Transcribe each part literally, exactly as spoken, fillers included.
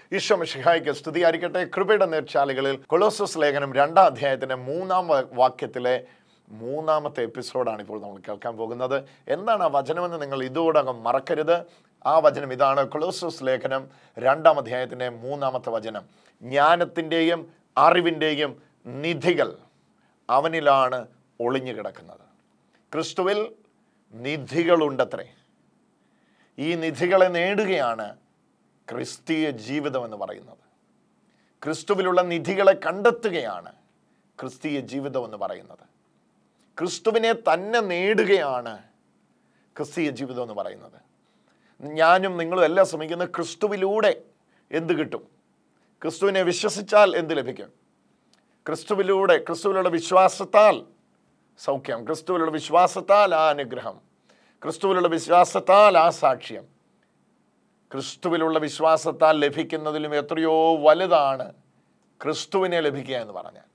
ഈശോ മിശിഹായ്ക്ക് സ്തുതിയായിരിക്കട്ടെ. കൃപയുടെ നേർച്ചാലുകളിൽ കൊളോസ്സസ് ലേഖനം രണ്ടാം അധ്യായത്തിൻ്റെ മൂന്നാം വാക്യത്തിലെ മൂന്നാമത്തെ എപ്പിസോഡാണ് ഇപ്പോൾ നമ്മൾ കേൾക്കാൻ പോകുന്നത്. എന്താണ് ആ വചനമെന്ന് നിങ്ങൾ ഇതോടകം മറക്കരുത്. ആ വചനം ഇതാണ്. കൊളോസ്സസ് ലേഖനം രണ്ടാം അധ്യായത്തിൻ്റെ മൂന്നാമത്തെ വചനം. ജ്ഞാനത്തിൻ്റെയും അറിവിൻ്റെയും നിധികൾ അവനിലാണ് ഒളിഞ്ഞു കിടക്കുന്നത്. ക്രിസ്തുവിൽ നിധികളുണ്ടത്രേ. ഈ നിധികളെ നേടുകയാണ് ക്രിസ്തീയ ജീവിതം എന്ന് പറയുന്നത്. ക്രിസ്തുവിലുള്ള നിധികളെ കണ്ടെത്തുകയാണ് ക്രിസ്തീയ ജീവിതം എന്ന് പറയുന്നത്. ക്രിസ്തുവിനെ തന്നെ നേടുകയാണ് ക്രിസ്തീയ ജീവിതം എന്ന് പറയുന്നത്. ഞാനും നിങ്ങളും എല്ലാം ശ്രമിക്കുന്നത് ക്രിസ്തുവിലൂടെ എന്ത് കിട്ടും, ക്രിസ്തുവിനെ വിശ്വസിച്ചാൽ എന്ത് ലഭിക്കും, ക്രിസ്തുവിലൂടെ ക്രിസ്തുവിലുള്ള വിശ്വാസത്താൽ സൗഖ്യം, ക്രിസ്തുവിലുള്ള വിശ്വാസത്താൽ ആ അനുഗ്രഹം, ക്രിസ്തുവിലുള്ള വിശ്വാസത്താൽ ആ സാക്ഷ്യം. ക്രിസ്തുവിലുള്ള വിശ്വാസത്താൽ ലഭിക്കുന്നതിലും എത്രയോ വലുതാണ് ക്രിസ്തുവിനെ ലഭിക്കുക എന്ന് പറഞ്ഞാൽ.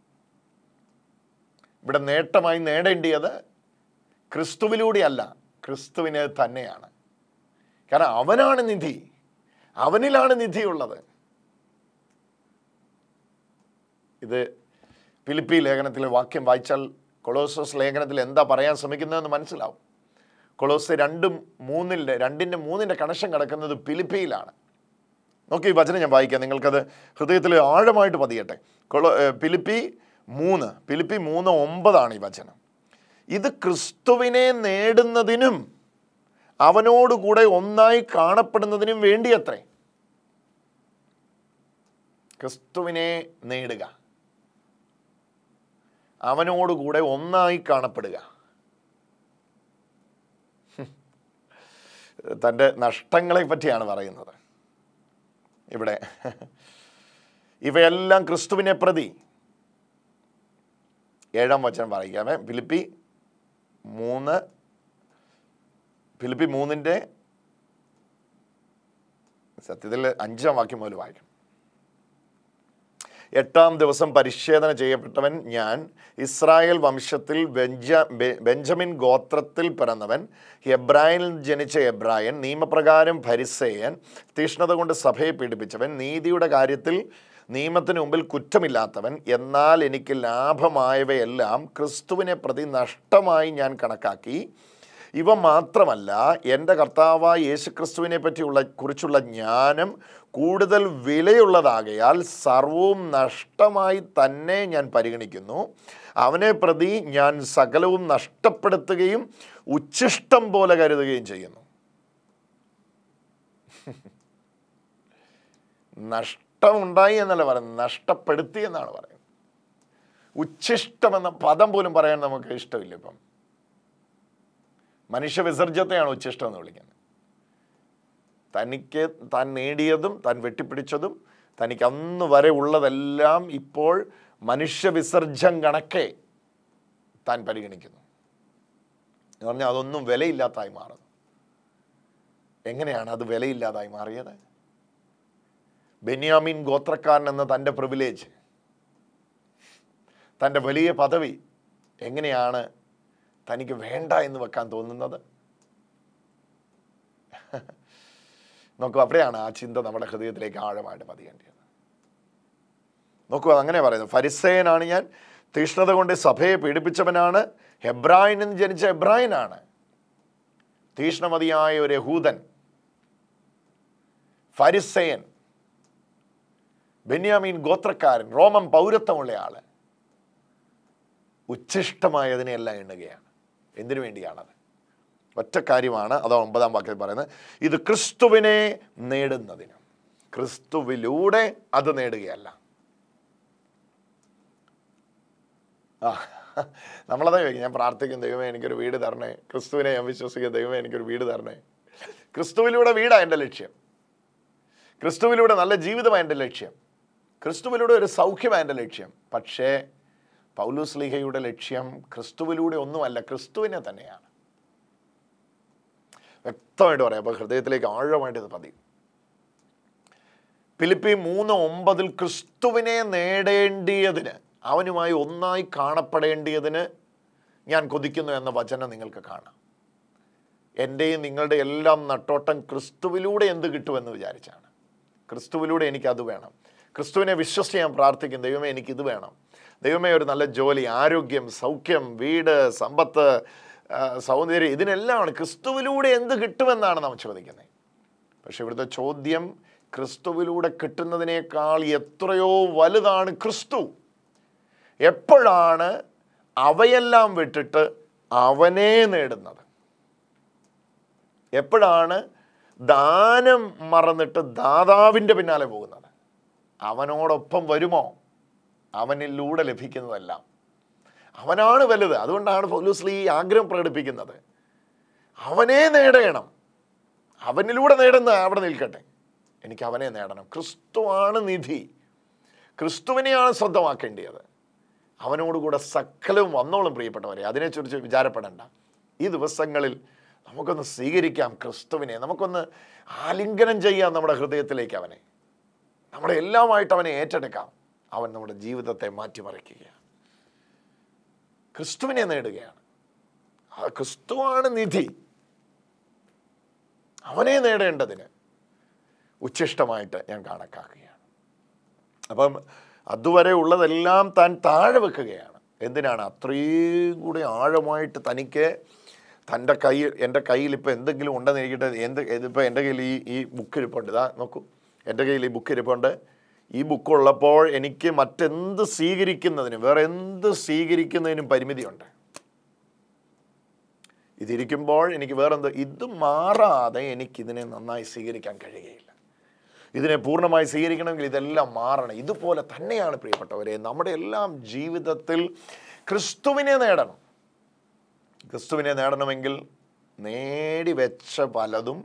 ഇവിടെ നേട്ടമായി നേടേണ്ടിയത് ക്രിസ്തുവിലൂടെയല്ല, ക്രിസ്തുവിനെ തന്നെയാണ്. കാരണം അവനാണ് നിധി, അവനിലാണ് നിധിയുള്ളത്. ഇത് ഫിലിപ്പി ലേഖനത്തിലെ വാക്യം വായിച്ചാൽ കൊളോസസ് ലേഖനത്തിൽ എന്താ പറയാൻ ശ്രമിക്കുന്നതെന്ന് മനസ്സിലാവും. കൊളോസ് രണ്ടും മൂന്നിൻ്റെ രണ്ടിൻ്റെ മൂന്നിൻ്റെ കണക്ഷൻ കിടക്കുന്നത് ഫിലിപ്പിയിലാണ്. നോക്കി ഈ വചനം ഞാൻ വായിക്കാം, നിങ്ങൾക്കത് ഹൃദയത്തിൽ ആഴമായിട്ട് പതിയട്ടെ. കൊളോ ഫിലിപ്പി മൂന്ന് ഫിലിപ്പി മൂന്ന് ഒമ്പതാണ് ഈ വചനം. ഇത് ക്രിസ്തുവിനെ നേടുന്നതിനും അവനോടുകൂടെ ഒന്നായി കാണപ്പെടുന്നതിനും വേണ്ടിയത്രേ. ക്രിസ്തുവിനെ നേടുക, അവനോടുകൂടെ ഒന്നായി കാണപ്പെടുക. തൻ്റെ നഷ്ടങ്ങളെ പറ്റിയാണ് പറയുന്നത് ഇവിടെ. ഇവയെല്ലാം ക്രിസ്തുവിനെ പ്രതി. ഏഴാം വചനം വായിക്കാമേ. ഫിലിപ്പി മൂന്ന് ഫിലിപ്പി മൂന്നിൻ്റെ സത്യത്തിൽ അഞ്ചാം വാക്യം മുതൽ വായിക്കണം. എട്ടാം ദിവസം പരിച്ഛേദന ചെയ്യപ്പെട്ടവൻ ഞാൻ, ഇസ്രായേൽ വംശത്തിൽ ബെഞ്ച ബെഞ്ചമിൻ ഗോത്രത്തിൽ പിറന്നവൻ, ഹെബ്രായനിൽ ജനിച്ച എബ്രായൻ, നിയമപ്രകാരം ഫരിസേയൻ, തീഷ്ണത കൊണ്ട് സഭയെ പീഡിപ്പിച്ചവൻ, നീതിയുടെ കാര്യത്തിൽ നിയമത്തിന് മുമ്പിൽ കുറ്റമില്ലാത്തവൻ, എന്നാൽ എനിക്ക് ലാഭമായവയെല്ലാം ക്രിസ്തുവിനെ പ്രതി നഷ്ടമായി ഞാൻ കണക്കാക്കി. ഇവ മാത്രമല്ല, എൻ്റെ കർത്താവായ യേശുക്രിസ്തുവിനെ പറ്റിയുള്ള കുറിച്ചുള്ള ജ്ഞാനം കൂടുതൽ വിലയുള്ളതാകയാൽ സർവവും നഷ്ടമായി തന്നെ ഞാൻ പരിഗണിക്കുന്നു. അവനെ പ്രതി ഞാൻ സകലവും നഷ്ടപ്പെടുത്തുകയും ഉച്ഛിഷ്ടം പോലെ കരുതുകയും ചെയ്യുന്നു. നഷ്ടമുണ്ടായി എന്നല്ല പറയുന്നത്, നഷ്ടപ്പെടുത്തി എന്നാണ് പറയുന്നത്. ഉച്ഛിഷ്ടം എന്ന പദം പോലും പറയാൻ നമുക്ക് ഇഷ്ടമില്ല. ഇപ്പം മനുഷ്യ വിസർജ്യത്തെയാണ് ഉച്ഛിഷ്ടം എന്ന് വിളിക്കുന്നത്. തനിക്ക് താൻ നേടിയതും താൻ വെട്ടിപ്പിടിച്ചതും തനിക്ക് അന്ന് വരെ ഉള്ളതെല്ലാം ഇപ്പോൾ മനുഷ്യ വിസർജ്യം കണക്കെ താൻ പരിഗണിക്കുന്നു എന്ന് പറഞ്ഞാൽ അതൊന്നും വിലയില്ലാതായി മാറുന്നു. എങ്ങനെയാണ് അത് വിലയില്ലാതായി മാറിയത്? ബെന്യാമീൻ ഗോത്രക്കാരൻ എന്ന തൻ്റെ പ്രിവിലേജ്, തൻ്റെ വലിയ പദവി എങ്ങനെയാണ് തനിക്ക് വേണ്ട എന്ന് വെക്കാൻ തോന്നുന്നത്? നോക്കൂ, അവിടെയാണ് ആ ചിന്ത നമ്മുടെ ഹൃദയത്തിലേക്ക് ആഴമായിട്ട് പതിയേണ്ടത്. നോക്കൂ, അങ്ങനെ പറയുന്നത്. ഫരിസേയനാണ് ഞാൻ, തീഷ്ണത കൊണ്ട് സഭയെ പീഡിപ്പിച്ചവനാണ്, ഹെബ്രായനിൽ ജനിച്ച എബ്രായനാണ്, തീഷ്ണമതിയായ ഒരു യഹൂദൻ, ഫരിസേയൻ, ബെന്യാമീൻ ഗോത്രക്കാരൻ, റോമൻ പൗരത്വമുള്ള ആള്. ഉച്ഛിഷ്ടമായതിനെല്ലാം എണ്ണുകയാണ്. എന്തിനു വേണ്ടിയാണത്? ഒറ്റ കാര്യമാണ്. അതാണ് ഒമ്പതാം വാക്യത്തിൽ പറയുന്നത്. ഇത് ക്രിസ്തുവിനെ നേടുന്നതിനും. ക്രിസ്തുവിലൂടെ അത് നേടുകയല്ല. ആ നമ്മളതാ ചോദിക്കും. ഞാൻ പ്രാർത്ഥിക്കും, ദൈവമേ എനിക്കൊരു വീട് തരണേ. ക്രിസ്തുവിനെ ഞാൻ വിശ്വസിക്കും, ദൈവമേ എനിക്കൊരു വീട് തരണേ. ക്രിസ്തുവിലൂടെ വീടാണ് എൻ്റെ ലക്ഷ്യം. ക്രിസ്തുവിലൂടെ നല്ല ജീവിതമാണ് എൻ്റെ ലക്ഷ്യം. ക്രിസ്തുവിലൂടെ ഒരു സൗഖ്യമാണ് എൻ്റെ ലക്ഷ്യം. പക്ഷേ പൗലോസ് ശ്ലീഹയുടെ ലക്ഷ്യം ക്രിസ്തുവിലൂടെ ഒന്നുമല്ല, ക്രിസ്തുവിനെ തന്നെയാണ്. വ്യക്തമായിട്ട് പറയാം. അപ്പോൾ ഹൃദയത്തിലേക്ക് ആഴമായിട്ട് ഇത് പതിയും. ഫിലിപ്പി മൂന്ന് ഒമ്പതിൽ ക്രിസ്തുവിനെ നേടേണ്ടിയതിന്, അവനുമായി ഒന്നായി കാണപ്പെടേണ്ടിയതിന് ഞാൻ കൊതിക്കുന്നു എന്ന വചനം നിങ്ങൾക്ക് കാണാം. എൻ്റെയും നിങ്ങളുടെ എല്ലാം നട്ടോട്ടം ക്രിസ്തുവിലൂടെ എന്ത് കിട്ടുമെന്ന് വിചാരിച്ചാണ്. ക്രിസ്തുവിലൂടെ എനിക്കത് വേണം. ക്രിസ്തുവിനെ വിശ്വസിച്ച് ഞാൻ പ്രാർത്ഥിക്കും, ദൈവമേ എനിക്കിത് വേണം. ദൈവമേ ഒരു നല്ല ജോലി, ആരോഗ്യം, സൗഖ്യം, വീട്, സമ്പത്ത്, സൗന്ദര്യം, ഇതിനെല്ലാമാണ് ക്രിസ്തുവിലൂടെ എന്ത് കിട്ടുമെന്നാണ് നാം ചോദിക്കുന്നത്. പക്ഷെ ഇവിടുത്തെ ചോദ്യം ക്രിസ്തുവിലൂടെ കിട്ടുന്നതിനേക്കാൾ എത്രയോ വലുതാണ് ക്രിസ്തു. എപ്പോഴാണ് അവയെല്ലാം വിട്ടിട്ട് അവനെ നേടുന്നത്? എപ്പോഴാണ് ദാനം മറന്നിട്ട് ദാതാവിൻ്റെ പിന്നാലെ പോകുന്നത്? അവനോടൊപ്പം വരുമോ? അവനിലൂടെ ലഭിക്കുന്നതെല്ലാം അവനാണ് വലുത്. അതുകൊണ്ടാണ് പൗലോസ് ഈ ആഗ്രഹം പ്രകടിപ്പിക്കുന്നത്, അവനെ നേടണം. അവനിലൂടെ നേടുന്ന അവിടെ നിൽക്കട്ടെ, എനിക്ക് അവനെ നേടണം. ക്രിസ്തുവാണ് നിധി, ക്രിസ്തുവിനെയാണ് സ്വന്തമാക്കേണ്ടത്. അവനോടുകൂടെ സകലവും വന്നോളും. പ്രിയപ്പെട്ടവരെ, അതിനെക്കുറിച്ച് വിചാരപ്പെടേണ്ട. ഈ ദിവസങ്ങളിൽ നമുക്കൊന്ന് സ്വീകരിക്കാം ക്രിസ്തുവിനെ, നമുക്കൊന്ന് ആലിംഗനം ചെയ്യാം നമ്മുടെ ഹൃദയത്തിലേക്ക് അവനെ, നമ്മുടെ എല്ലാമായിട്ട് അവനെ ഏറ്റെടുക്കാം. അവൻ നമ്മുടെ ജീവിതത്തെ മാറ്റിമറിക്കുകയാണ്, ക്രിസ്തുവിനെ നേടുകയാണ്. ആ ക്രിസ്തുവാണ് നിധി. അവനെ നേടേണ്ടതിന് ഉച്ഛിഷ്ടമായിട്ട് ഞാൻ കണക്കാക്കുകയാണ്. അപ്പം അതുവരെ ഉള്ളതെല്ലാം താൻ താഴെ വെക്കുകയാണ്. എന്തിനാണ്? അത്രയും കൂടി ആഴമായിട്ട് തനിക്ക് തൻ്റെ കയ്യിൽ, എൻ്റെ കയ്യിൽ ഇപ്പോൾ എന്തെങ്കിലും ഉണ്ടെന്ന് ഇരിക്കട്ടെ, എന്ത് ഇതിപ്പോൾ എൻ്റെ കയ്യിൽ ഈ ഈ ബുക്ക് ഇരിപ്പുണ്ട്, ഇതാ നോക്കൂ, എൻ്റെ കയ്യിൽ ഈ ബുക്ക് ഇരിപ്പുണ്ട്. ഈ ബുക്കുള്ളപ്പോൾ എനിക്ക് മറ്റെന്ത് സ്വീകരിക്കുന്നതിനും, വേറെ എന്ത് സ്വീകരിക്കുന്നതിനും പരിമിതിയുണ്ട്. ഇതിരിക്കുമ്പോൾ എനിക്ക് വേറെന്ത്, ഇത് മാറാതെ എനിക്കിതിനെ നന്നായി സ്വീകരിക്കാൻ കഴിയുകയില്ല. ഇതിനെ പൂർണ്ണമായി സ്വീകരിക്കണമെങ്കിൽ ഇതെല്ലാം മാറണം. ഇതുപോലെ തന്നെയാണ് പ്രിയപ്പെട്ടവരെ നമ്മുടെ എല്ലാം ജീവിതത്തിൽ ക്രിസ്തുവിനെ നേടണം. ക്രിസ്തുവിനെ നേടണമെങ്കിൽ നേടി വെച്ച പലതും,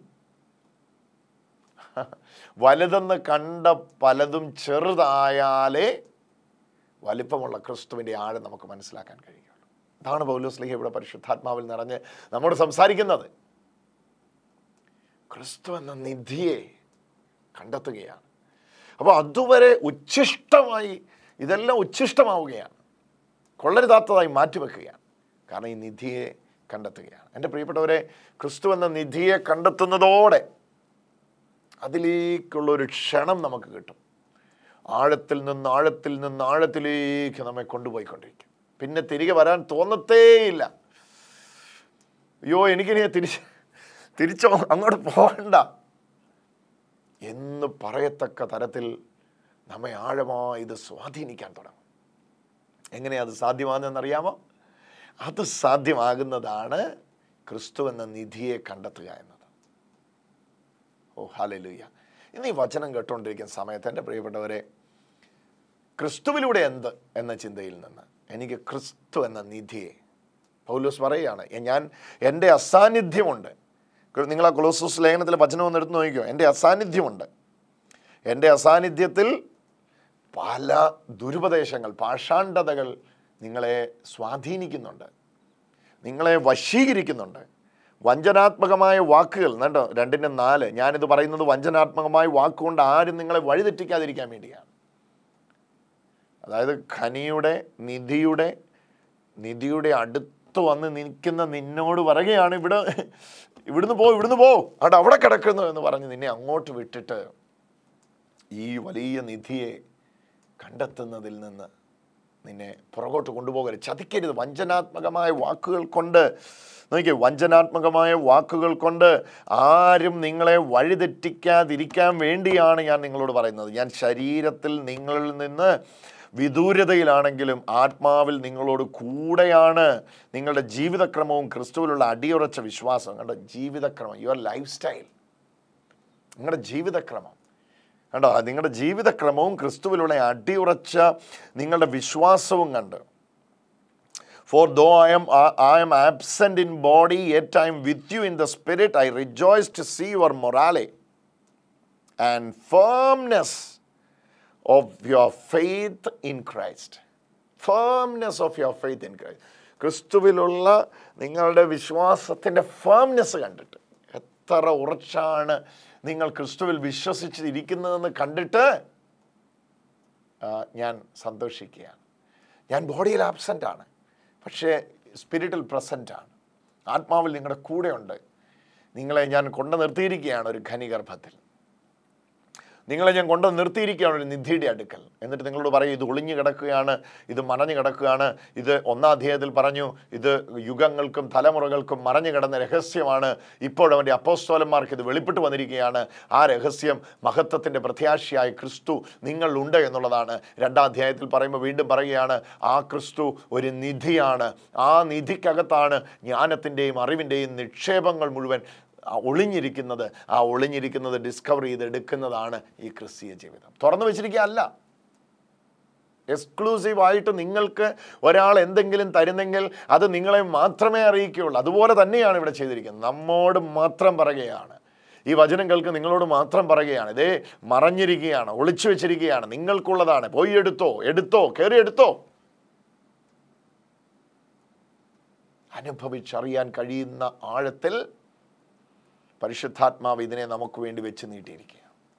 വലുതെന്ന് കണ്ട പലതും ചെറുതായാലേ വലിപ്പമുള്ള ക്രിസ്തുവിൻ്റെ ആഴം നമുക്ക് മനസ്സിലാക്കാൻ കഴിയുള്ളൂ. അതാണ് പൗലോസ് ശ്ലീഹ ഇവിടെ പരിശുദ്ധാത്മാവിൽ നിറഞ്ഞ് നമ്മോട് സംസാരിക്കുന്നത്. ക്രിസ്തു എന്ന നിധിയെ കണ്ടെത്തുകയാണ്. അപ്പോൾ അതുവരെ ഉച്ഛിഷ്ടമായി ഇതെല്ലാം ഉച്ഛിഷ്ടമാവുകയാണ്, കൊള്ളരുതാത്തതായി മാറ്റിവെക്കുകയാണ്. കാരണം ഈ നിധിയെ കണ്ടെത്തുകയാണ്. എൻ്റെ പ്രിയപ്പെട്ടവരെ, ക്രിസ്തു എന്ന നിധിയെ കണ്ടെത്തുന്നതോടെ അതിലേക്കുള്ളൊരു ക്ഷണം നമുക്ക് കിട്ടും. ആഴത്തിൽ നിന്ന് ആഴത്തിൽ നിന്ന് ആഴത്തിലേക്ക് നമ്മെ കൊണ്ടുപോയിക്കൊണ്ടിരിക്കും. പിന്നെ തിരികെ വരാൻ തോന്നത്തേയില്ല. അയ്യോ എനിക്കിനി തിരിച്ച് തിരിച്ചോ അങ്ങോട്ട് പോകണ്ട എന്ന് പറയത്തക്ക തരത്തിൽ നമ്മെ ആഴമായി ഇത് സ്വാധീനിക്കാൻ തുടങ്ങും. എങ്ങനെയാണ് അത് സാധ്യമാകുന്നതെന്നറിയാമോ? അത് സാധ്യമാകുന്നതാണ് ക്രിസ്തു എന്ന നിധിയെ കണ്ടെത്തുക എന്നത്. ഓ ഹല്ലേലൂയ. ഇന്ന് ഈ വചനം കേട്ടുകൊണ്ടിരിക്കുന്ന സമയത്ത് എൻ്റെ പ്രിയപ്പെട്ടവരെ, ക്രിസ്തുവിലൂടെ എന്ത് എന്ന ചിന്തയിൽ നിന്ന് എനിക്ക് ക്രിസ്തു എന്ന നിധിയെ, പൗലോസ് പറയുകയാണ്, ഞാൻ എൻ്റെ അസാന്നിധ്യമുണ്ട്. നിങ്ങൾ ആ കൊളോസ്സസ് ലേഖനത്തിലെ വചനം ഒന്ന് എടുത്ത് നോക്കിക്കോ. എൻ്റെ അസാന്നിധ്യമുണ്ട്. എൻ്റെ അസാന്നിധ്യത്തിൽ പല ദുരുപദേശങ്ങൾ, പാഷാണ്ഡതകൾ നിങ്ങളെ സ്വാധീനിക്കുന്നുണ്ട്, നിങ്ങളെ വശീകരിക്കുന്നുണ്ട്. വഞ്ചനാത്മകമായ വാക്കുകൾ, കേട്ടോ, രണ്ടിൻ്റെ നാല്. ഞാനിത് പറയുന്നത് വഞ്ചനാത്മകമായ വാക്കുകൊണ്ട് ആരും നിങ്ങളെ വഴിതെറ്റിക്കാതിരിക്കാൻ വേണ്ടിയാണ്. അതായത് ഖനിയുടെ നിധിയുടെ നിധിയുടെ അടുത്ത് വന്ന് നിൽക്കുന്ന നിന്നോട് പറയുകയാണ്, ഇവിടെ ഇവിടുന്ന് പോ ഇവിടുന്ന് പോ അവിടെ അവിടെ കിടക്കുന്നു എന്ന് പറഞ്ഞ് നിന്നെ അങ്ങോട്ട് വിട്ടിട്ട് ഈ വലിയ നിധിയെ കണ്ടെത്തുന്നതിൽ നിന്ന് നിന്നെ പുറകോട്ട് കൊണ്ടുപോകരുത്, ചതിക്കരുത്. വഞ്ചനാത്മകമായ വാക്കുകൾ കൊണ്ട് നോക്കിയേ, വഞ്ചനാത്മകമായ വാക്കുകൾ കൊണ്ട് ആരും നിങ്ങളെ വഴിതെറ്റിക്കാതിരിക്കാൻ വേണ്ടിയാണ് ഞാൻ നിങ്ങളോട് പറയുന്നത്. ഞാൻ ശരീരത്തിൽ നിങ്ങളിൽ നിന്ന് വിദൂരതയിലാണെങ്കിലും ആത്മാവിൽ നിങ്ങളോട് കൂടെയാണ്. നിങ്ങളുടെ ജീവിതക്രമവും ക്രിസ്തുവിലുള്ള അടിയുറച്ച വിശ്വാസം, കണ്ടോ, ജീവിതക്രമം, യുവർ ലൈഫ് സ്റ്റൈൽ, നിങ്ങളുടെ ജീവിതക്രമം കണ്ടോ, നിങ്ങളുടെ ജീവിതക്രമവും ക്രിസ്തുവിലുള്ള അടിയുറച്ച നിങ്ങളുടെ വിശ്വാസവും കണ്ട്. For though I am I am absent in body, yet I am with you in the spirit. I rejoice to see your morale and firmness of your faith in Christ. Firmness of your faith in Christ. ക്രിസ്തുവിലുള്ള നിങ്ങളുടെ വിശ്വാസത്തിൻ്റെ firmness കണ്ടിട്ട്, എത്ര ഉറച്ചാണ് നിങ്ങൾ ക്രിസ്തുവിൽ വിശ്വസിച്ചിരിക്കുന്നതെന്ന് കണ്ടിട്ട് ഞാൻ സന്തോഷിക്കുകയാണ്. ഞാൻ ബോഡിയിൽ ആബ്സെൻ്റ് ആണ്, പക്ഷേ സ്പിരിറ്റിൽ പ്രസൻ്റ് ആണ്. ആത്മാവിൽ നിങ്ങളുടെ കൂടെയുണ്ട്. നിങ്ങളെ ഞാൻ കൊണ്ടു നിർത്തിയിരിക്കുകയാണ് ഒരു ഖനിഗർഭത്തിൽ. നിങ്ങളെ ഞാൻ കൊണ്ട് നിർത്തിയിരിക്കുകയാണ് ഒരു നിധിയുടെ അടുക്കൽ. എന്നിട്ട് നിങ്ങളോട് പറയും, ഇത് ഒളിഞ്ഞു കിടക്കുകയാണ്, ഇത് മറഞ്ഞു കിടക്കുകയാണ്. ഇത് ഒന്നാം അധ്യായത്തിൽ പറഞ്ഞു, ഇത് യുഗങ്ങൾക്കും തലമുറകൾക്കും മറഞ്ഞു കിടന്ന രഹസ്യമാണ്. ഇപ്പോഴവൻ്റെ അപ്പോസ്തലന്മാർക്ക് ഇത് വെളിപ്പെട്ട് വന്നിരിക്കുകയാണ്. ആ രഹസ്യം മഹത്വത്തിൻ്റെ പ്രത്യാശയായ ക്രിസ്തു നിങ്ങളുണ്ട് എന്നുള്ളതാണ്. രണ്ടാം അധ്യായത്തിൽ പറയുമ്പോൾ വീണ്ടും പറയുകയാണ്, ആ ക്രിസ്തു ഒരു നിധിയാണ്. ആ നിധിക്കകത്താണ് ജ്ഞാനത്തിൻ്റെയും അറിവിൻ്റെയും നിക്ഷേപങ്ങൾ മുഴുവൻ ഒളിഞ്ഞിരിക്കുന്നത്. ആ ഒളിഞ്ഞിരിക്കുന്നത് ഡിസ്കവർ ചെയ്തെടുക്കുന്നതാണ് ഈ ക്രിസ്തീയ ജീവിതം. തുറന്നു വെച്ചിരിക്കുകയല്ല, എക്സ്ക്ലൂസീവായിട്ട് നിങ്ങൾക്ക് ഒരാൾ എന്തെങ്കിലും തരുന്നെങ്കിൽ അത് നിങ്ങളെ മാത്രമേ അറിയിക്കുകയുള്ളൂ. അതുപോലെ തന്നെയാണ് ഇവിടെ ചെയ്തിരിക്കുന്നത്. നമ്മോട് മാത്രം പറയുകയാണ്, ഈ വചനം കേൾക്ക് നിങ്ങളോട് മാത്രം പറയുകയാണ്. ഇതേ മറഞ്ഞിരിക്കുകയാണ്, ഒളിച്ചു വെച്ചിരിക്കുകയാണ്, നിങ്ങൾക്കുള്ളതാണ്. പോയി എടുത്തോ, എടുത്തോ, കയറി എടുത്തോ. അനുഭവിച്ചറിയാൻ കഴിയുന്ന ആഴത്തിൽ പരിശുദ്ധാത്മാവ് ഇതിനെ നമുക്ക് വേണ്ടി വെച്ച് നീട്ടിയിരിക്കുക.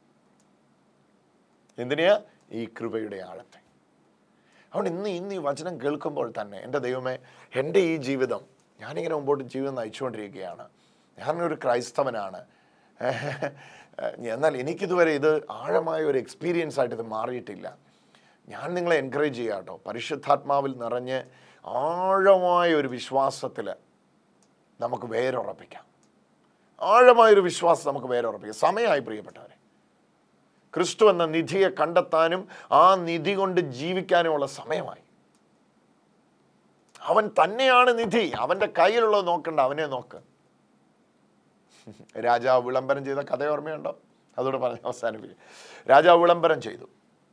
എന്തിനാ? ഈ കൃപയുടെ ആഴത്തെ. അതുകൊണ്ട് ഇന്ന് ഇന്ന് ഈ വചനം കേൾക്കുമ്പോൾ തന്നെ എൻ്റെ ദൈവമേ, എൻ്റെ ഈ ജീവിതം, ഞാനിങ്ങനെ മുമ്പോട്ട് ജീവിതം നയിച്ചുകൊണ്ടിരിക്കുകയാണ്. ഞാനൊരു ക്രൈസ്തവനാണ്, എന്നാൽ എനിക്കിതുവരെ ഇത് ആഴമായ ഒരു എക്സ്പീരിയൻസ് ആയിട്ട് ഇത് മാറിയിട്ടില്ല. ഞാൻ നിങ്ങളെ എൻകറേജ് ചെയ്യാം കേട്ടോ. പരിശുദ്ധാത്മാവിൽ നിറഞ്ഞ് ആഴമായ ഒരു വിശ്വാസത്തിൽ നമുക്ക് വേരുറപ്പിക്കാം. ആഴമായൊരു വിശ്വാസം നമുക്ക് വേരുറപ്പിക്കാം. സമയമായി പ്രിയപ്പെട്ടവരെ, ക്രിസ്തു എന്ന നിധിയെ കണ്ടെത്താനും ആ നിധി കൊണ്ട് ജീവിക്കാനുമുള്ള സമയമായി. അവൻ തന്നെയാണ് നിധി. അവൻ്റെ കയ്യിലുള്ളത് നോക്കണ്ട, അവനെ നോക്ക്. രാജാവ് വിളംബരം ചെയ്ത കഥ ഓർമ്മയുണ്ടോ? അതോടെ പറഞ്ഞ് അവസാനിപ്പിക്കും. രാജാവ് വിളംബരം ചെയ്തു,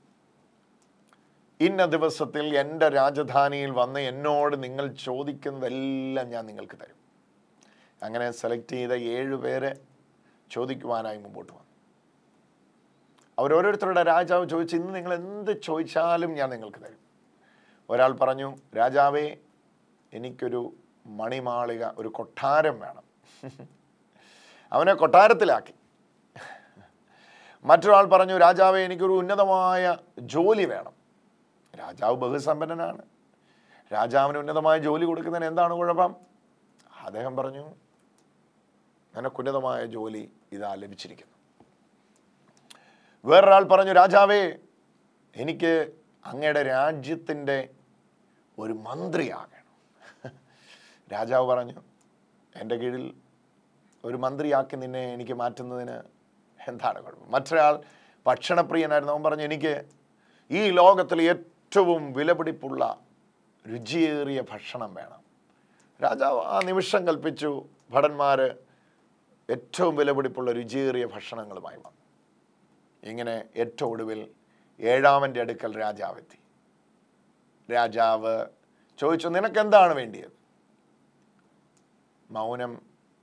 ഇന്ന ദിവസത്തിൽ എൻ്റെ രാജധാനിയിൽ വന്ന് എന്നോട് നിങ്ങൾ ചോദിക്കുന്നതെല്ലാം ഞാൻ നിങ്ങൾക്ക് തരും. അങ്ങനെ സെലക്ട് ചെയ്ത ഏഴു പേരെ ചോദിക്കുവാനായി മുമ്പോട്ട് വന്നു. അവരോരോരുത്തരുടെ രാജാവ് ചോദിച്ചു, ഇന്ന് നിങ്ങൾ എന്ത് ചോദിച്ചാലും ഞാൻ നിങ്ങൾക്ക് തരും. ഒരാൾ പറഞ്ഞു, രാജാവേ, എനിക്കൊരു മണിമാളിക, ഒരു കൊട്ടാരം വേണം. അവനെ കൊട്ടാരത്തിലാക്കി. മറ്റൊരാൾ പറഞ്ഞു, രാജാവേ, എനിക്കൊരു ഉന്നതമായ ജോലി വേണം. രാജാവ് ബഹുസമ്പന്നനാണ്. രാജാവിന് ഉന്നതമായ ജോലി കൊടുക്കുന്നതിന് എന്താണ് കുഴപ്പം? അദ്ദേഹം പറഞ്ഞു, നിനക്കുന്നതമായ ജോലി ഇതാ ലഭിച്ചിരിക്കുന്നു. വേറൊരാൾ പറഞ്ഞു, രാജാവേ, എനിക്ക് അങ്ങയുടെ രാജ്യത്തിൻ്റെ ഒരു മന്ത്രിയാകണം. രാജാവ് പറഞ്ഞു, എൻ്റെ കീഴിൽ ഒരു മന്ത്രിയാക്കി നിന്നെ എനിക്ക് മാറ്റുന്നതിന് എന്താണ് കുഴപ്പം? മറ്റൊരാൾ ഭക്ഷണപ്രിയനായിരുന്നു. അവൻ പറഞ്ഞു, എനിക്ക് ഈ ലോകത്തിൽ ഏറ്റവും വിലപിടിപ്പുള്ള രുചിയേറിയ ഭക്ഷണം വേണം. രാജാവ് ആ നിമിഷം കൽപ്പിച്ചു. ഭടന്മാർ ഏറ്റവും വിലപിടിപ്പുള്ള രുചിയേറിയ ഭക്ഷണങ്ങളുമായി വന്നു. ഇങ്ങനെ ഏറ്റവും ഒടുവിൽ ഏഴാമൻ്റെ അടുക്കൽ രാജാവെത്തി. രാജാവ് ചോദിച്ചു, നിനക്കെന്താണ് വേണ്ടിയത്? മൗനം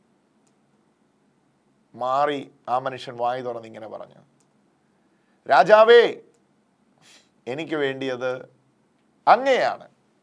മാറി ആ മനുഷ്യൻ വായി തുറന്ന് ഇങ്ങനെ പറഞ്ഞു, രാജാവേ, എനിക്ക് വേണ്ടിയത് അങ്ങയാണ്.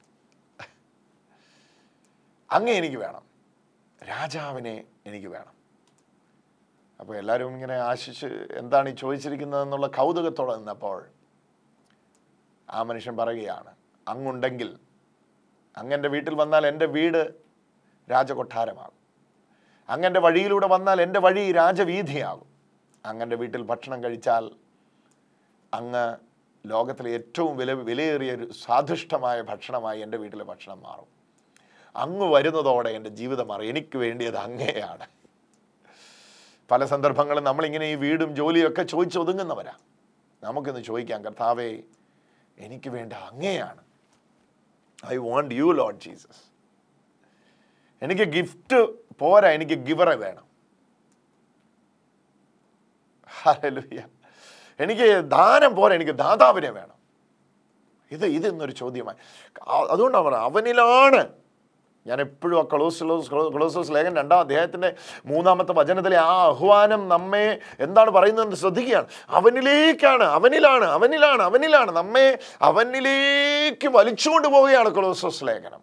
അങ്ങേ എനിക്ക് വേണം, രാജാവിനെ എനിക്ക് വേണം. അപ്പോൾ എല്ലാവരും ഇങ്ങനെ ആശിച്ച് എന്താണ് ഈ ചോദിച്ചിരിക്കുന്നതെന്നുള്ള കൗതുകത്തോടെ നിന്നപ്പോൾ ആ മനുഷ്യൻ പറയുകയാണ്, അങ്ങുണ്ടെങ്കിൽ, അങ്ങൻ്റെ വീട്ടിൽ വന്നാൽ എൻ്റെ വീട് രാജകൊട്ടാരമാകും. അങ്ങൻ്റെ വഴിയിലൂടെ വന്നാൽ എൻ്റെ വഴി രാജവീഥിയാകും. അങ്ങൻ്റെ വീട്ടിൽ ഭക്ഷണം കഴിച്ചാൽ അങ്ങ് ലോകത്തിലെ ഏറ്റവും വില വിലയേറിയ ഒരു സ്വാദിഷ്ടമായ ഭക്ഷണമായി എൻ്റെ വീട്ടിലെ ഭക്ഷണം മാറും. അങ്ങ് വരുന്നതോടെ എൻ്റെ ജീവിതം മാറും. എനിക്ക് വേണ്ടിയത് അങ്ങയാണ്. പല സന്ദർഭങ്ങളും നമ്മളിങ്ങനെ ഈ വീടും ജോലിയും ഒക്കെ ചോദിച്ച് ഒതുങ്ങുന്നവരാ. നമുക്കിന്ന് ചോദിക്കാം, കർത്താവേ, എനിക്ക് വേണ്ട അങ്ങയാണ്. I want you lord Jesus. എനിക്ക് ഗിഫ്റ്റ് പോരാ, എനിക്ക് ഗിവറെ വേണം. ഹല്ലേലൂയ. എനിക്ക് ദാനം പോരാ, എനിക്ക് ദാതാവിനെ വേണം. ഇത് ഇതെന്നൊരു ചോദ്യമായി. അതുകൊണ്ടാണ് പറയുന്നത്, അവനിലാണ്. ഞാൻ എപ്പോഴും ആ കൊളോസ്സോസ് കൊളോസ്സോസ് ലേഖനം രണ്ടാം അധ്യായത്തിൻ്റെ മൂന്നാമത്തെ വചനത്തിലെ ആ ആഹ്വാനം നമ്മെ എന്താണ് പറയുന്നതെന്ന് ശ്രദ്ധിക്കുകയാണ്. അവനിലേക്കാണ്, അവനിലാണ്, അവനിലാണ്, അവനിലാണ് നമ്മെ അവനിലേക്ക് വലിച്ചുകൊണ്ട് പോവുകയാണ് കൊളോസ്സോസ് ലേഖനം.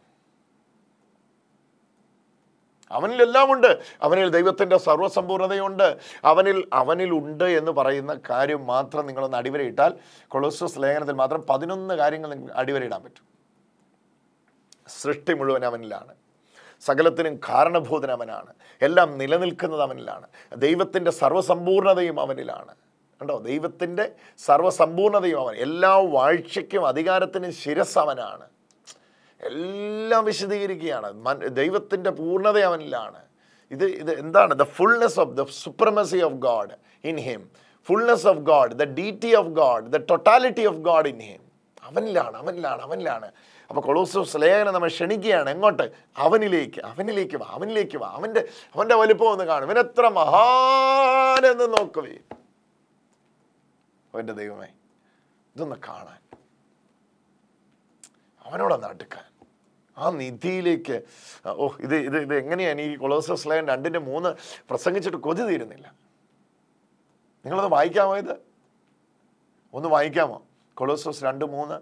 അവനിലെല്ലാം ഉണ്ട്. അവനിൽ ദൈവത്തിൻ്റെ സർവ്വസമ്പൂർണതയുണ്ട്. അവനിൽ അവനിലുണ്ട് എന്ന് പറയുന്ന കാര്യം മാത്രം നിങ്ങളൊന്ന് അടിവരയിട്ടാൽ കൊളോസ്സോസ് ലേഖനത്തിൽ മാത്രം പതിനൊന്ന് കാര്യങ്ങൾ നിങ്ങൾക്ക് അടിവരയിടാൻ പറ്റും. സൃഷ്ടി മുഴുവൻ അവനിലാണ്. സകലത്തിനും കാരണഭൂതൻ അവനാണ്. എല്ലാം നിലനിൽക്കുന്നത് അവനിലാണ്. ദൈവത്തിൻ്റെ സർവ്വസമ്പൂർണതയും അവനിലാണ്. കണ്ടോ, ദൈവത്തിൻ്റെ സർവ്വസമ്പൂർണതയും അവൻ. എല്ലാ വാഴ്ചയ്ക്കും അധികാരത്തിനും ശിരസ് അവനാണ്. എല്ലാം വിശദീകരിക്കുകയാണ്. ദൈവത്തിൻ്റെ പൂർണ്ണത അവനിലാണ്. ഇത് ഇത് എന്താണ്? The fullness of the supremacy of God in him, fullness of God, the deity of God, the totality of God in him. അവനിലാണ്, അവനിലാണ്, അവനിലാണ്. അപ്പോൾ കൊളോസ്സോസ് ലേഖനം നമ്മൾ ക്ഷണിക്കുകയാണ്. എങ്ങോട്ട്? അവനിലേക്ക്, അവനിലേക്ക് വാ, അവനിലേക്ക് വാ. അവൻ്റെ അവൻ്റെ വലിപ്പം ഒന്ന് കാണും. ഇവനെത്ര മഹാനെന്ന് നോക്കുവേ അവൻ്റെ ദൈവമേ. ഇതൊന്ന് കാണാൻ, അവനോടൊന്ന് അടുക്കാൻ, ആ നിധിയിലേക്ക്. ഓ, ഇത് ഇത് ഇത് എങ്ങനെയാണ് ഈ കൊളോസ്സോസ് ലേഖനം രണ്ടിൻ്റെ മൂന്ന് പ്രസംഗിച്ചിട്ട് കൊതി തീരുന്നില്ല. നിങ്ങളത് വായിക്കാമോ? ഇത് ഒന്ന് വായിക്കാമോ? കൊളോസ്സോസ് രണ്ട് മൂന്ന്.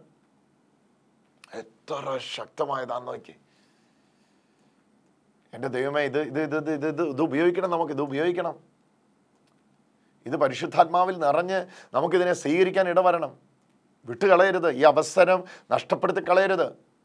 എത്ര ശക്തമായതാന്ന് നോക്കി എൻ്റെ ദൈവമേ. ഇത് ഇത് ഇത് ഇത് ഇത് ഇത് ഉപയോഗിക്കണം, നമുക്ക് ഇത് ഉപയോഗിക്കണം. ഇത് പരിശുദ്ധാത്മാവിൽ നിറഞ്ഞ് നമുക്കിതിനെ സ്വീകരിക്കാൻ ഇടവരണം. വിട്ടുകളയരുത്, ഈ അവസരം നഷ്ടപ്പെടുത്തി കളയരുത്.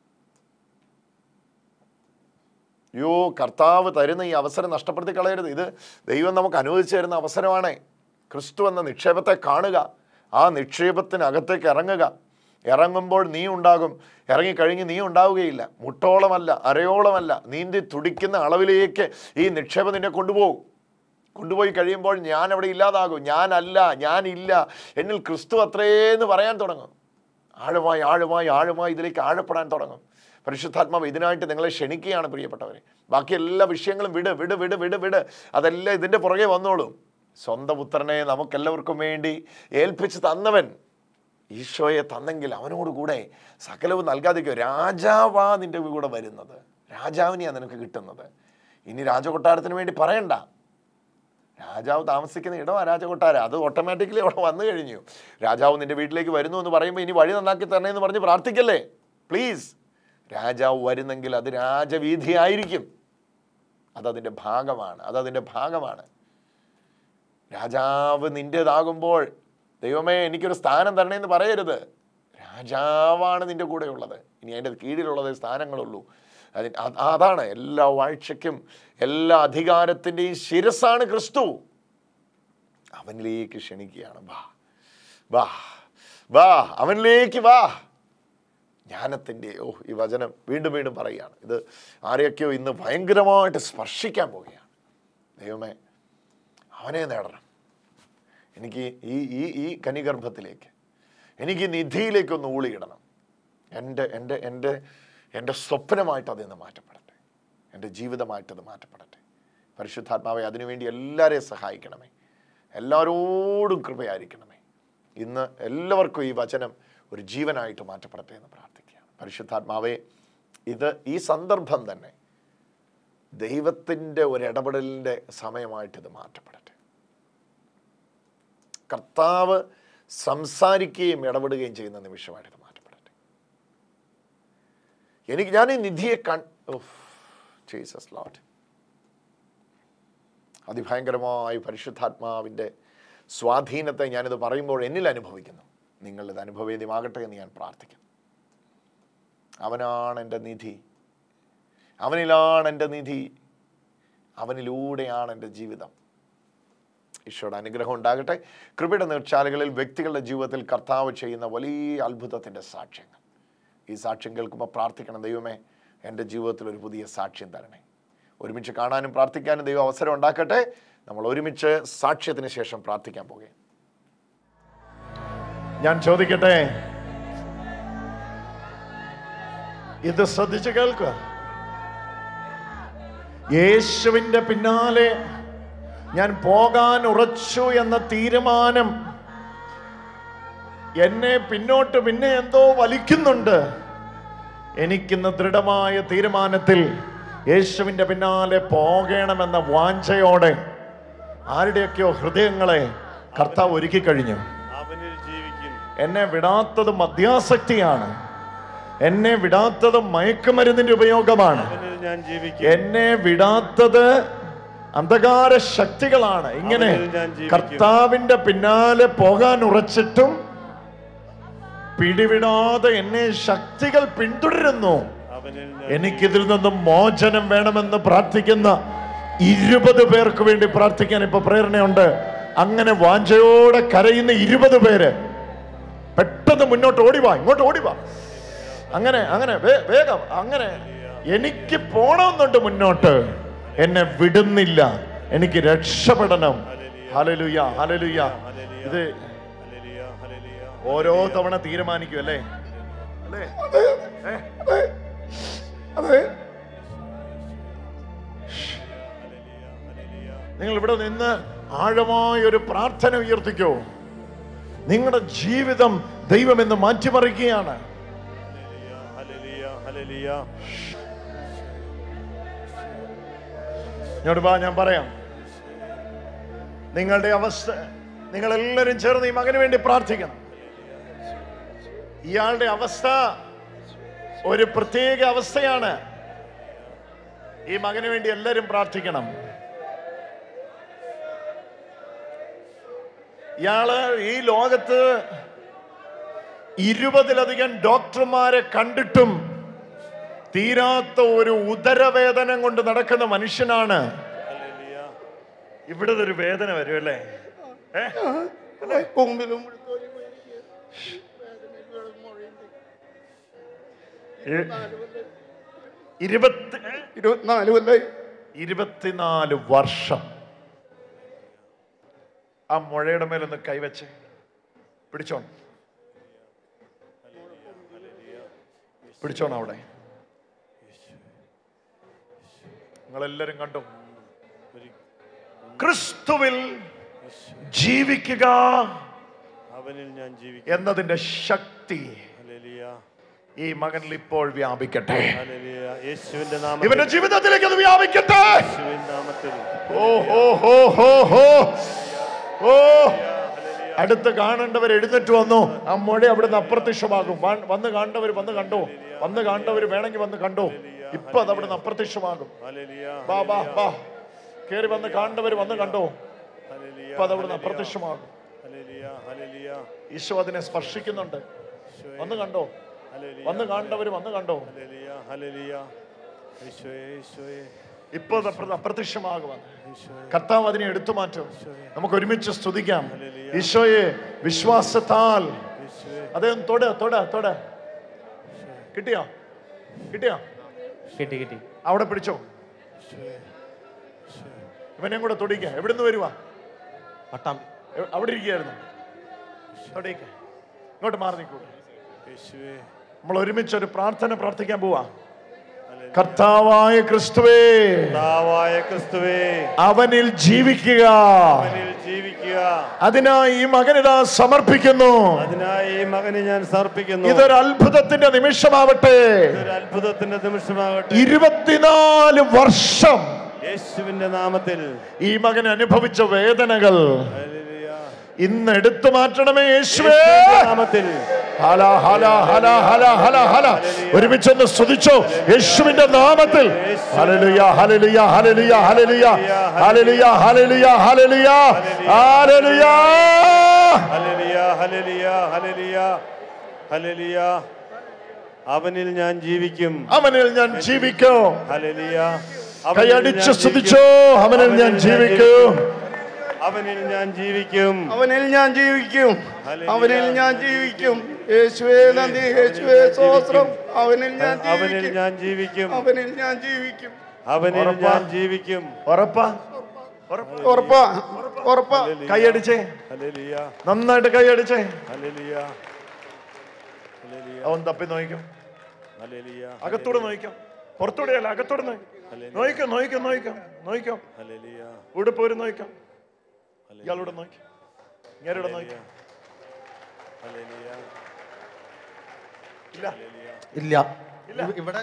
യോ കർത്താവ് തരുന്ന ഈ അവസരം നഷ്ടപ്പെടുത്തി കളയരുത്. ഇത് ദൈവം നമുക്ക് അനുവദിച്ചു തരുന്ന അവസരമാണ്. ക്രിസ്തു എന്ന നിക്ഷേപത്തെ കാണുക, ആ നിക്ഷേപത്തിനകത്തേക്ക് ഇറങ്ങുക. ഇറങ്ങുമ്പോൾ നീ ഉണ്ടാകും, ഇറങ്ങിക്കഴിഞ്ഞ് നീ ഉണ്ടാവുകയില്ല. മുട്ടോളമല്ല, അരയോളമല്ല, നീന്തി തുടിക്കുന്ന അളവിലേക്ക് ഈ നിക്ഷേപം നിന്നെ കൊണ്ടുപോകും. കൊണ്ടുപോയി കഴിയുമ്പോൾ ഞാൻ അവിടെ ഇല്ലാതാകും. ഞാനല്ല, ഞാനില്ല, എന്നിൽ ക്രിസ്തു അത്രേന്ന് പറയാൻ തുടങ്ങും. ആഴമായി ആഴമായി ആഴമായി ഇതിലേക്ക് ആഴപ്പെടാൻ തുടങ്ങും. പരിശുദ്ധാത്മാവ് ഇതിനായിട്ട് നിങ്ങളെ ക്ഷണിക്കുകയാണ് പ്രിയപ്പെട്ടവരെ. ബാക്കി എല്ലാ വിഷയങ്ങളും വിട് വിട് വിട് വിട് വിട് അതെല്ലാം ഇതിൻ്റെ പുറകെ വന്നോളും. സ്വന്തം പുത്രനെ നമുക്കെല്ലാവർക്കും വേണ്ടി ഏൽപ്പിച്ച് തന്നവൻ ഈശോയെ തന്നെങ്കിൽ അവനോടുകൂടെ സകലവും നൽകാതിരിക്കും. രാജാവാ നിൻ്റെ കൂടെ വരുന്നത്, രാജാവിനെയാണ് നിനക്ക് കിട്ടുന്നത്. ഇനി രാജകൊട്ടാരത്തിന് വേണ്ടി പറയണ്ട. രാജാവ് താമസിക്കുന്ന ഇടം ആ രാജകൊട്ടാരം, അത് ഓട്ടോമാറ്റിക്കലി അവിടെ വന്നു കഴിഞ്ഞു. രാജാവ് നിൻ്റെ വീട്ടിലേക്ക് വരുന്നു എന്ന് പറയുമ്പോൾ ഇനി വഴി നന്നാക്കി തരണേ എന്ന് പറഞ്ഞ് പ്രാർത്ഥിക്കല്ലേ പ്ലീസ്. രാജാവ് വരുന്നെങ്കിൽ അത് രാജവീഥിയായിരിക്കും. അതതിൻ്റെ ഭാഗമാണ്, അതതിൻ്റെ ഭാഗമാണ്. രാജാവ് നിൻ്റേതാകുമ്പോൾ ദൈവമേ എനിക്കൊരു സ്ഥാനം തരണേന്ന് പറയരുത്. രാജാവാണ് നിൻ്റെ കൂടെ ഉള്ളത്. ഇനി അതിൻ്റെ കീഴിലുള്ളത് സ്ഥാനങ്ങളുള്ളൂ. അതി അതാണ് എല്ലാ വാഴ്ചയ്ക്കും എല്ലാ അധികാരത്തിൻ്റെയും ശിരസാണ് ക്രിസ്തു. അവനിലേക്ക് ക്ഷണിക്കുകയാണ്. വാ വാ വാ അവനിലേക്ക് വാ. ജ്ഞാനത്തിൻ്റെ ഓ ഈ വചനം വീണ്ടും വീണ്ടും പറയുകയാണ്. ഇത് ആരെയൊക്കെയോ ഇന്ന് ഭയങ്കരമായിട്ട് സ്പർശിക്കാൻ പോവുകയാണ്. ദൈവമേ അവനെ നേടണം. എനിക്ക് ഈ ഈ ഈ കനിഗർഭത്തിലേക്ക്, എനിക്ക് നിധിയിലേക്കൊന്ന് ഊളിയിടണം. എൻ്റെ എൻ്റെ എൻ്റെ എൻ്റെ സ്വപ്നമായിട്ട് അതിന്ന് മാറ്റപ്പെടട്ടെ, എൻ്റെ ജീവിതമായിട്ടത് മാറ്റപ്പെടട്ടെ. പരിശുദ്ധാത്മാവെ അതിനുവേണ്ടി എല്ലാവരെയും സഹായിക്കണമേ, എല്ലാവരോടും കൃപയായിരിക്കണമേ. ഇന്ന് എല്ലാവർക്കും ഈ വചനം ഒരു ജീവനായിട്ട് മാറ്റപ്പെടട്ടെ എന്ന് പ്രാർത്ഥിക്കുകയാണ്. പരിശുദ്ധാത്മാവെ ഇത് ഈ സന്ദർഭം തന്നെ ദൈവത്തിൻ്റെ ഒരു ഇടപെടലിൻ്റെ സമയമായിട്ടിത് മാറ്റപ്പെടട്ടെ. കർത്താവ് സംസാരിക്കുകയും ഇടപെടുകയും ചെയ്യുന്ന നിമിഷമായിട്ട് മാറ്റപ്പെടട്ടെ. എനിക്ക് ഞാൻ ഈ നിധിയെ കൺ ജീസസ് ലോർഡ് അതിഭയങ്കരമായി പരിശുദ്ധാത്മാവിൻ്റെ സ്വാധീനത്തെ ഞാനിത് പറയുമ്പോൾ എന്നിൽ അനുഭവിക്കുന്നു. നിങ്ങളിത് അനുഭവേദ്യമാകട്ടെ എന്ന് ഞാൻ പ്രാർത്ഥിക്കുന്നു. അവനാണ് എൻ്റെ നിധി, അവനിലാണ് എൻ്റെ നിധി, അവനിലൂടെയാണ് എൻ്റെ ജീവിതം. ഈശോയുടെ അനുഗ്രഹം ഉണ്ടാകട്ടെ. കൃപയുടെ നീർച്ചാലുകളിൽ വ്യക്തികളുടെ ജീവിതത്തിൽ കർത്താവ് ചെയ്യുന്ന വലിയ അത്ഭുതത്തിൻ്റെ സാക്ഷ്യങ്ങൾ, ഈ സാക്ഷ്യം കേൾക്കുമ്പോൾ പ്രാർത്ഥിക്കണം, ദൈവമേ എൻ്റെ ജീവിതത്തിൽ ഒരു പുതിയ സാക്ഷ്യം തരണേ. ഒരുമിച്ച് കാണാനും പ്രാർത്ഥിക്കാനും ദൈവം അവസരം ഉണ്ടാക്കട്ടെ. നമ്മൾ ഒരുമിച്ച് സാക്ഷ്യത്തിന് ശേഷം പ്രാർത്ഥിക്കാൻ പോകുകയാണ്. ഞാൻ ചോദിക്കട്ടെ, ഇത് ശ്രദ്ധിച്ച് കേൾക്കുക. യേശുവിൻ്റെ പിന്നാലെ ഞാൻ പോകാൻ ഉറച്ചു എന്ന തീരുമാനം എന്നെ പിന്നോട്ട് പിന്നെ എന്തോ വലിക്കുന്നുണ്ട്. എനിക്കിന്ന് ദൃഢമായ തീരുമാനത്തിൽ യേശുവിൻ്റെ പിന്നാലെ പോകണമെന്ന വാഞ്ചയോടെ ആരുടെയൊക്കെയോ ഹൃദയങ്ങളെ കർത്താവ് ഒരുക്കി കഴിഞ്ഞു. എന്നെ വിടാത്തത് മദ്യാസക്തിയാണ്, എന്നെ വിടാത്തത് മയക്കുമരുന്നിന്റെ ഉപയോഗമാണ്, എന്നെ വിടാത്തത് അന്ധകാര ശക്തികളാണ്. ഇങ്ങനെ കർത്താവിന്റെ പിന്നാലെ പോകാൻ ഉറച്ചിട്ടും പിടിവിടാതെ എന്നെ ശക്തികൾ പിന്തുടരുന്നു. എനിക്കിതിൽ നിന്നും മോചനം വേണമെന്ന് പ്രാർത്ഥിക്കുന്ന ഇരുപത് പേർക്ക് വേണ്ടി പ്രാർത്ഥിക്കാൻ ഇപ്പൊ പ്രേരണയുണ്ട്. അങ്ങനെ വാഞ്ചയോടെ കരയുന്ന ഇരുപത് പേര് പെട്ടെന്ന് മുന്നോട്ട് ഓടിവാ, ഇങ്ങോട്ട് ഓടിവാ. അങ്ങനെ അങ്ങനെ വേഗം അങ്ങനെ എനിക്ക് പോണമെന്നുണ്ട് മുന്നോട്ട്, എന്നെ വിടുന്നില്ല, എനിക്ക് രക്ഷപ്പെടണം. Hallelujah, hallelujah. ഇത് ഓരോ തവണ തീരുമാനിക്കും അല്ലേ? അതെ, നിങ്ങൾ ഇവിടെ നിന്ന് ആഴമായ ഒരു പ്രാർത്ഥന ഉയർത്തിക്കോ. നിങ്ങളുടെ ജീവിതം ദൈവം എന്ന് മാറ്റിമറിക്കുകയാണ്. ഞാൻ പറയാം, നിങ്ങളുടെ അവസ്ഥ, നിങ്ങൾ എല്ലാവരും ചേർന്ന് ഈ മകന് വേണ്ടി പ്രാർത്ഥിക്കണം. ഇയാളുടെ അവസ്ഥ ഒരു പ്രത്യേക അവസ്ഥയാണ്. ഈ മകന് വേണ്ടി എല്ലാവരും പ്രാർത്ഥിക്കണം. ഇയാള് ഈ ലോകത്ത് ഇരുപതിലധികം ഡോക്ടർമാരെ കണ്ടിട്ടും തീരാത്ത ഒരു ഉദരവേദന കൊണ്ട് നടക്കുന്ന മനുഷ്യനാണ്. ഇവിടെ ഒരു വേദന വരും അല്ലേ? ഇരുപത്തി ഇരുപത്തിനാല് ഇരുപത്തിനാല് വർഷം ആ മുഴയുടെ മേലൊന്ന് കൈവച്ച് പിടിച്ചോണം, പിടിച്ചോണം. അവിടെ നിങ്ങളെല്ലാരും കണ്ടു, ക്രിസ്തുവിൽ ജീവിക്കുക എന്നതിന്റെ ശക്തി ഈ മകനിൽ ഇപ്പോൾ വ്യാപിക്കട്ടെ. ഇവന്റെ ജീവിതത്തിലേക്ക് അത് വ്യാപിക്കട്ടെ. ഓ ഹോ ഹോ ഹോ ഹോ ഓ അടുത്ത് കാണേണ്ടവർ എഴുന്നേറ്റ് വന്നു. ആ മുഴ അവിടുന്ന് അപ്രത്യക്ഷമാകും. വന്ന് കാണേണ്ടവർ വന്ന് കണ്ടോ, വന്ന് കാണേണ്ടവർ വേണമെങ്കിൽ വന്ന് കണ്ടോ. ഇപ്പൊ അത് അവിടുന്ന് അപ്രത്യക്ഷമാകും. ബാ ബാ ബാ കേറി വന്ന് കാണേണ്ടവർ വന്ന് കണ്ടോ. ഇപ്പൊ അത് അവിടുന്ന് അപ്രത്യക്ഷമാകും. ഈശോ അതിനെ സ്പർശിക്കുന്നുണ്ട്. വന്ന് കണ്ടോ, വന്ന് കാണേണ്ടവർ വന്ന് കണ്ടോ. ഇപ്പൊ അപ്രത്യക്ഷമാകുമെന്ന് കർത്താവ് അതിനെ എടുത്തു മാറ്റും. നമുക്ക് ഒരുമിച്ച് സ്തുതിക്കാം ഈശോയെ. വിശ്വാസത്താൽ അദ്ദേഹം തൊട തൊട തൊട കിട്ടിയോ, കിട്ടിയോ? കിട്ടി കിട്ടി. അവിടെ പിടിച്ചോ. ഇവനെയും കൂടെ തൊടിക്ക. എവിടുന്ന് വരുവാ? പട്ടാം. അവിടെ ഇരിക്കുകയായിരുന്നു. തൊടിക്ക. ഇങ്ങോട്ട് മാറി നിൽക്കൂടെ. നമ്മൾ ഒരുമിച്ച് ഒരു പ്രാർത്ഥന പ്രാർത്ഥിക്കാൻ പോവാ. കർത്താവായ ക്രിസ്തുവേ, കർത്താവായ ക്രിസ്തുവേ, അവനിൽ ജീവിക്കുക, അവനിൽ ജീവിക്കുക. അതിനായി ഈ മകനിതാ സമർപ്പിക്കുന്നു. അതിനായി ഈ മകനെ ഞാൻ സമർപ്പിക്കുന്നു. ഇതൊരു അത്ഭുതത്തിന്റെ നിമിഷമാവട്ടെ, ഇതൊരു അത്ഭുതത്തിന്റെ നിമിഷമാവട്ടെ. ഇരുപത്തിനാല് വർഷം യേശുവിന്റെ നാമത്തിൽ ഈ മകൻ അനുഭവിച്ച വേദനകൾ ഇന്ന് എടുത്തു മാറ്റണമേ യേശുവേ നാമത്തിൽ. ഒരുമിച്ചൊന്ന് സ്തുതിച്ചോ യേശുവിന്റെ നാമത്തിൽ. Hallelujah, hallelujah, hallelujah, hallelujah, hallelujah, hallelujah, hallelujah, hallelujah, hallelujah, hallelujah, hallelujah, hallelujah. അവനിൽ ഞാൻ ജീവിക്കും, അവനിൽ ഞാൻ ജീവിക്കും. ഹല്ലേലൂയ. കൈയടിച്ച് സ്തുതിച്ചോ. അവനിൽ ഞാൻ ജീവിക്കും, അവനിൽ ഞാൻ ജീവിക്കും, അവനിൽ ഞാൻ ജീവിക്കും, അവനിൽ ഞാൻ ജീവിക്കും. യേശുവേ നന്ദി, യേശുവേ സ്തോത്രം. അവനിൽ ഞാൻ അവനിൽ ഞാൻ ജീവിക്കും, അവനിൽ ഞാൻ ജീവിക്കും, അവനിൽ ഞാൻ ജീവിക്കും. ഉറപ്പാ, ഉറപ്പാ, ഉറപ്പാ. കൈയടിച്ചേ, നന്നായിട്ട് കൈയടിച്ചേ. അവൻ തപ്പി നോക്കും. അകത്തൂടെ നോക്കാം, പുറത്തൂടെ അല്ല, അകത്തൂടെ നോക്കാം, നോക്കാം, നോക്കാം, നോക്കാം. ഇവിടെ പോരും നോക്കാം. ഇയാളോട് നോക്കി, ഇങ്ങേരോട് നോക്കി. ഇല്ല ഇല്ല, ഇവിടെ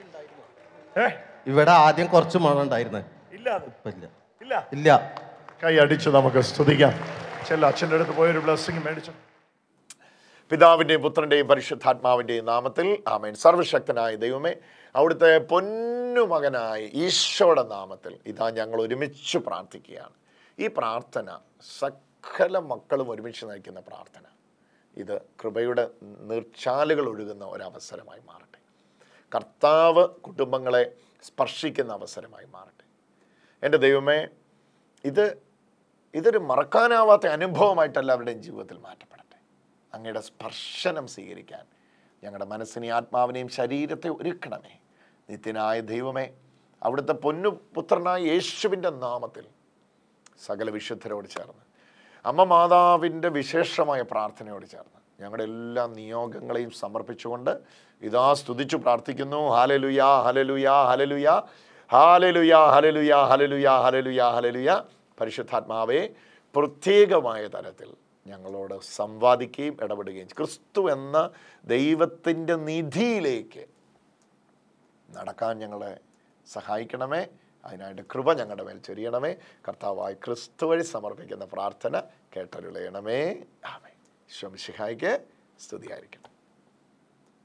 ഇവിടെ ആദ്യം കുറച്ച് മഴ ഉണ്ടായിരുന്നു. ഇല്ല ഇല്ല ഇല്ല. കൈ അടിച്ച് നമുക്ക് സ്തുതിക്കാം. ചെല്ല, അച്ഛൻ്റെ അടുത്ത് പോയൊരു ബ്ലെസ്സിങ് മേടിച്ചു. പിതാവിൻ്റെയും പുത്രൻ്റെയും പരിശുദ്ധാത്മാവിൻ്റെയും നാമത്തിൽ ആമേൻ. സർവശക്തനായ ദൈവമേ, അവിടുത്തെ പൊന്നുമകനായ ഈശോയുടെ നാമത്തിൽ ഇതാ ഞങ്ങൾ ഒരുമിച്ച് പ്രാർത്ഥിക്കുകയാണ്. ഈ പ്രാർത്ഥന സകല മക്കളും ഒരുമിച്ച് നയിക്കുന്ന പ്രാർത്ഥന. ഇത് കൃപയുടെ നീർച്ചാലുകൾ ഒഴുകുന്ന ഒരവസരമായി മാറട്ടെ. കർത്താവ് കുടുംബങ്ങളെ സ്പർശിക്കുന്ന അവസരമായി മാറട്ടെ. എൻ്റെ ദൈവമേ, ഇത് ഇതൊരു മറക്കാനാവാത്ത അനുഭവമായിട്ട് എല്ലാവരുടെയും ജീവിതത്തിൽ മാറ്റപ്പെടട്ടെ. അങ്ങയുടെ സ്പർശനം സ്വീകരിക്കാൻ ഞങ്ങളുടെ മനസ്സിനെയും ആത്മാവിനെയും ശരീരത്തെ ഒരുക്കണമേ. നിത്യനായ ദൈവമേ, അവിടുത്തെ പൊന്നു പുത്രനായ യേശുവിൻ്റെ നാമത്തിൽ സകല വിശുദ്ധരോട് ചേർന്ന് അമ്മ മാതാവിൻ്റെ വിശേഷമായ പ്രാർത്ഥനയോട് ചേർന്ന് ഞങ്ങളുടെ എല്ലാ നിയോഗങ്ങളെയും സമർപ്പിച്ചുകൊണ്ട് ഇതാ സ്തുതിച്ചു പ്രാർത്ഥിക്കുന്നു. ഹല്ലേലൂയാ, ഹല്ലേലൂയാ, ഹല്ലേലൂയാ, ഹല്ലേലൂയാ, ഹല്ലേലൂയാ, ഹല്ലേലൂയാ, ഹല്ലേലൂയാ, ഹല്ലേലൂയാ. പരിശുദ്ധാത്മാവേ, പ്രത്യേകമായ തരത്തിൽ ഞങ്ങളോട് സംവാദിക്കുകയും ഇടപെടുകയും ക്രിസ്തു എന്ന ദൈവത്തിൻ്റെ നിധിയിലേക്ക് നടക്കാൻ ഞങ്ങളെ സഹായിക്കണമേ. അതിനായിട്ട് കൃപ ഞങ്ങളുടെ മേൽ ചൊരിയണമേ. കർത്താവായ ക്രിസ്തു വഴി സമർപ്പിക്കുന്ന പ്രാർത്ഥന കേട്ടരുളയണമേ. ആമേൻ. ഈശോ മിശിഹായ്ക്ക് സ്തുതിയായിരിക്കട്ടെ.